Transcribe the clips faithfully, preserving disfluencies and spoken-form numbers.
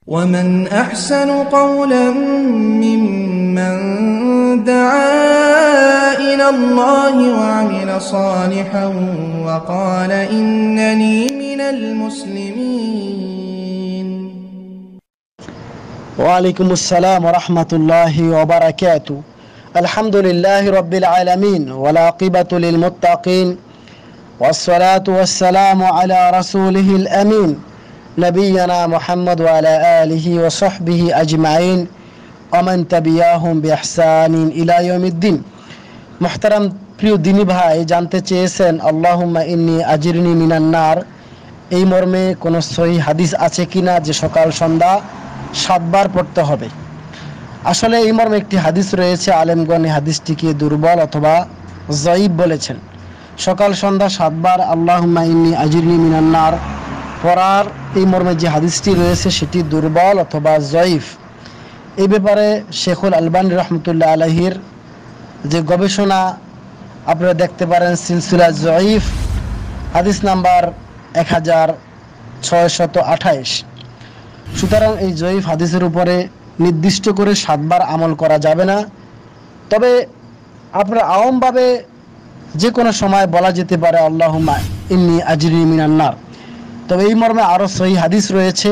ومن أحسن قولا ممن دعا إلى الله وعمل صالحا وقال إنني من المسلمين. وعليكم السلام ورحمة الله وبركاته. الحمد لله رب العالمين والعاقبة للمتقين والصلاة والسلام على رسوله الأمين نبينا محمد وعلى آله وصحبه أجمعين ومن تبعهم بإحسان إلى يوم الدين. محترم প্রিয় দিনী ভাই, জানতে চেয়েছেন আল্লাহুম্মা ইন্নী আজিরনি মিনান নার, এই মর্মে কোনো সহিহ হাদিস আছে কিনা যে সকাল সন্ধ্যা সাতবার পড়তে হবে। আসলে এই মর্মে একটি হাদিস রয়েছে, আলেমগণ এই হাদিসটিকে দুর্বল অথবা যঈফ বলেছেন। সকাল সন্ধ্যা সাতবার আল্লাহুম্মা ইন্নী আজিরনি মিনান নার পড়ার এই মর্মে যে হাদিসটি রয়েছে সেটি দুর্বল অথবা যঈফ। এই ব্যাপারে শেখুল আলবানী রহমতুল্লাহ আলাইহির যে গবেষণা আপনারা দেখতে পারেন, সিলসিলা যঈফ হাদিস নাম্বার এক হাজার ছয়শত আঠাইশ। সুতরাং এই যঈফ হাদিসের উপরে নির্দিষ্ট করে সাতবার আমল করা যাবে না। তবে আপনার আওয়ামভাবে যে কোনো সময় বলা যেতে পারে আল্লাহুম্মা ইন্নী আজিরনি মিনান নার। তবে এই মর্মে আরও সহিহ হাদিস রয়েছে,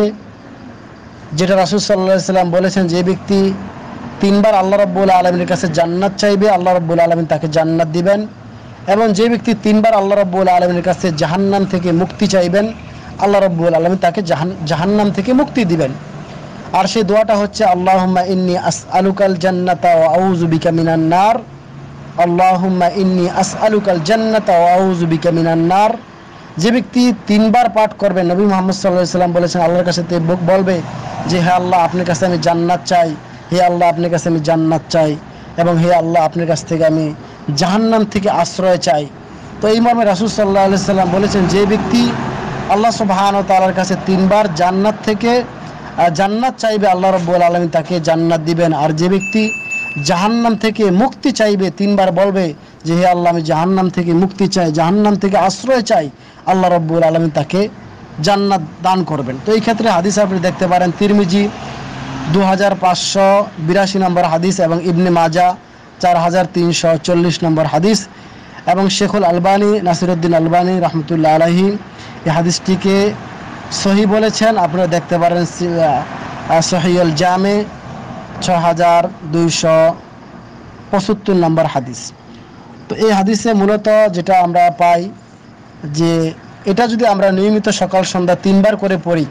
যেটা রাসূল সাল্লাল্লাহু আলাইহি সাল্লাম বলেছেন, যে ব্যক্তি তিনবার আল্লাহ রাব্বুল আলামিনের কাছে জান্নাত চাইবে আল্লাহ রাব্বুল আলামিন তাকে জান্নাত দিবেন, এবং যে ব্যক্তি তিনবার আল্লাহ রাব্বুল আলামিনের কাছে জাহান্নাম থেকে মুক্তি চাইবেন আল্লাহ রাব্বুল আলামিন তাকে জাহান্নাম থেকে মুক্তি দিবেন। আর সেই দোয়াটা হচ্ছে আল্লাহুম্মা ইন্নী আসআলুকাল জান্নাতা ওয়া আউযু বিকা মিনান নার। আল্লাহুম্মা ইন্নী আসআলুকাল জান্নাতা ওয়া আউযু বিকা মিনান নার। যে ব্যক্তি তিনবার পাঠ করবে, নবী মুহাম্মদ সাল্লাল্লাহু আলাইহি সাল্লাম বলেছেন আল্লাহর কাছে বলবে যে হে আল্লাহ আপনার কাছে আমি জান্নাত চাই, হে আল্লাহ আপনার কাছে আমি জান্নাত চাই, এবং হে আল্লাহ আপনার কাছ থেকে আমি জাহান্নাম থেকে আশ্রয় চাই। তো এই মর্মে রাসূল সাল্লাল্লাহু আলাইহি সাল্লাম বলেছেন, যে ব্যক্তি আল্লাহ সুবহানাহু ওয়া তাআলার কাছে তিনবার জান্নাত থেকে জান্নাত চাইবে আল্লাহ রাব্বুল আলামিন তাকে জান্নাত দিবেন। আর যে ব্যক্তি জাহান্নাম থেকে মুক্তি চাইবে, তিনবার বলবে যে হে আল্লাহ আমি জাহান্নাম থেকে মুক্তি চাই, জাহান্নাম থেকে আশ্রয় চাই, আল্লাহ রাব্বুল আলামিন তাকে জান্নাত দান করবেন। তো এই ক্ষেত্রে হাদিস আপনি দেখতে পারেন তিরমিজি দু হাজার পাঁচশো বিরাশি নম্বর হাদিস, এবং ইবনে মাজা চার হাজার তিনশো চল্লিশ নম্বর হাদিস, এবং শেখুল আলবানী নাসিরুদ্দিন আলবানী রহমতুল্লাহ আলাইহি এই হাদিসটিকে সহিহ বলেছেন। আপনারা দেখতে পারেন সহিহুল জামে ছয় হাজার দুইশো পঁচাত্তর নম্বর হাদিস। তো এই হাদিসে মূলত যেটা আমরা পাই, যে এটা যদি আমরা নিয়মিত সকাল সন্ধ্যা তিনবার করে পড়ি,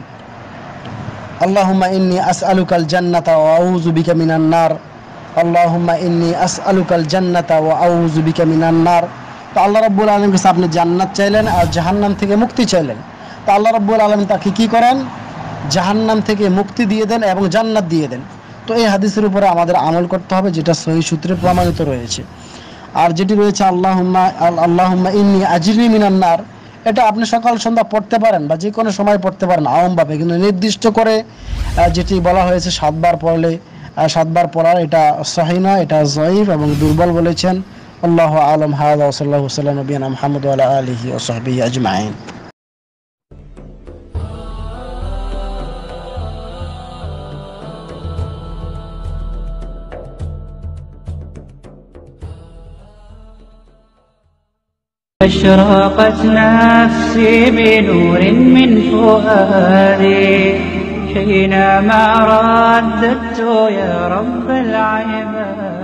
আল্লাহুম্মা ইন্নী আসআলুকাল জান্নাতা ওয়া আউযু বিকা মিনান নার, আল্লাহুম্মা ইন্নী আসআলুকাল জান্নাতা ওয়া আউযু বিকা মিনান নার। তো আল্লাহ রাব্বুল আলামিনের কাছে আপনি জান্নাত চাইলেন আর জাহান্নাম থেকে মুক্তি চাইলেন। তো আল্লাহ রাব্বুল আলামিন তাকে কী করেন? জাহান্নাম থেকে মুক্তি দিয়ে দেন এবং জান্নাত দিয়ে দেন। তো এই হাদিসের উপরে আমাদের আমল করতে হবে, যেটা সহিহ সূত্রে প্রমাণিত রয়েছে। আর যেটি রয়েছে আল্লাহুম্মা আল্লাহুম্মা ইন্নী আজিরনি মিনান নার, এটা আপনি সকাল সন্ধ্যা পড়তে পারেন বা যে কোনো সময় পড়তে পারেন আওয়ামভাবে, কিন্তু নির্দিষ্ট করে যেটি বলা হয়েছে সাতবার পড়লে সাতবার পড়ার, এটা সহিহ নয়, এটা যঈফ এবং দুর্বল বলেছেন। আল্লাহু আ'লাম। হাযা ওয়া সাল্লাল্লাহু আলা নবিয়িনা মুহাম্মদ ওয়া আলা আলিহি ওয়া সাহবিহি আজমাইন। أشرقت نفسي بنور من فؤادي حينما رددت يا رب العباد.